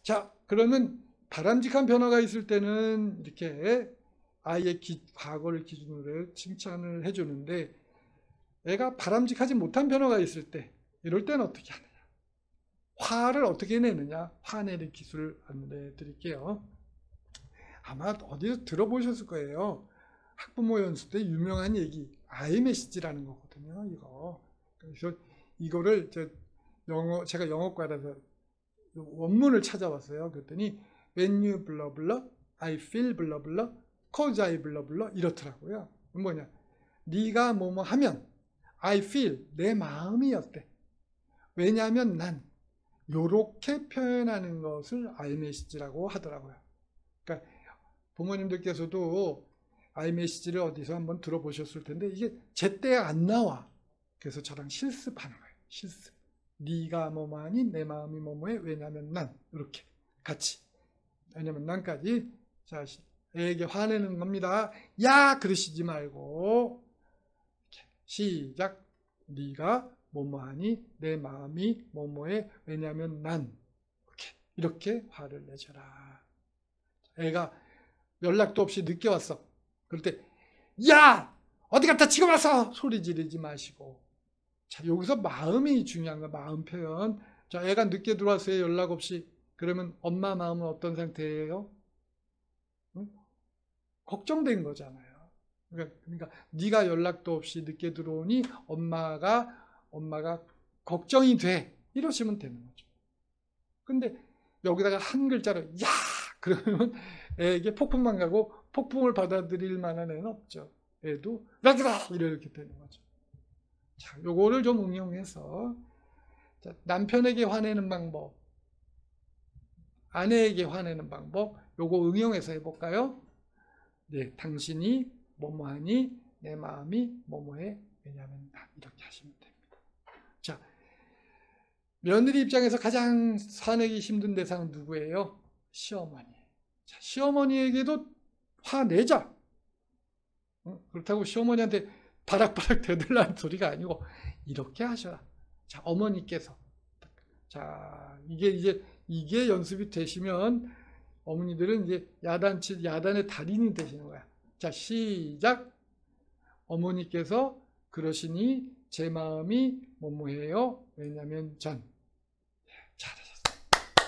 자, 그러면 바람직한 변화가 있을 때는 이렇게 아이의 과거를 기준으로 칭찬을 해주는데, 애가 바람직하지 못한 변화가 있을 때, 이럴 때는 어떻게 하느냐? 화를 어떻게 내느냐? 화내는 기술을 안내해 드릴게요. 아마 어디서 들어보셨을 거예요. 학부모 연수 때 유명한 얘기, 아이메시지라는 거거든요. 이거. 그래서 이거를 제가 영어과라서 원문을 찾아봤어요. 그랬더니 when you blah blah, I feel blah blah, cause I blah blah 이렇더라고요. 뭐냐? 네가 뭐뭐 하면 I feel, 내 마음이 어때? 왜냐하면 난 요렇게 표현하는 것을 iMessage라고 하더라고요. 그러니까 부모님들께서도 iMessage를 어디서 한번 들어보셨을 텐데 이게 제때 안 나와. 그래서 저랑 실습하는 거예요. 실습. 네가 뭐뭐하니 내 마음이 뭐뭐해. 왜냐하면 난 이렇게 같이. 왜냐면 난까지. 자, 애에게 화내는 겁니다. 야 그러시지 말고 시작. 네가 뭐뭐하니 내 마음이 뭐뭐해. 왜냐하면 난 이렇게 화를 내줘라. 애가 연락도 없이 늦게 왔어. 그럴 때 야! 어디 갔다 지금 와서! 소리 지르지 마시고. 자, 여기서 마음이 중요한 거야. 마음 표현. 자, 애가 늦게 들어왔어요. 연락 없이. 그러면 엄마 마음은 어떤 상태예요? 응? 걱정된 거잖아요. 그러니까 네가 연락도 없이 늦게 들어오니 엄마가 걱정이 돼. 이러시면 되는 거죠. 근데 여기다가 한 글자로 야! 그러면 애에게 폭풍만 가고 폭풍을 받아들일 만한 애는 없죠. 애도 라드라 이렇게 되는 거죠. 자, 요거를 좀 응용해서 자, 남편에게 화내는 방법, 아내에게 화내는 방법, 요거 응용해서 해볼까요? 네, 당신이 뭐뭐하니 내 마음이 뭐뭐해. 왜냐하면 나 이렇게 하시면 됩니다. 자, 며느리 입장에서 가장 화내기 힘든 대상은 누구예요? 시어머니. 자, 시어머니에게도 화내자. 그렇다고 시어머니한테 바락바락 대들라는 소리가 아니고 이렇게 하셔라. 자, 어머니께서 자, 이게 연습이 되시면 어머니들은 이제 야단의 달인이 되시는 거야. 자, 시작. 어머니께서 그러시니 제 마음이 뭐뭐해요. 왜냐면 전 잘하셨어요.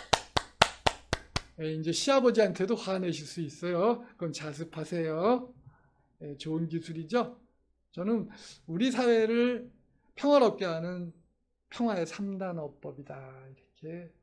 이제 시아버지한테도 화내실 수 있어요. 그럼 자습하세요. 좋은 기술이죠. 저는 우리 사회를 평화롭게 하는 평화의 3단어법이다 이렇게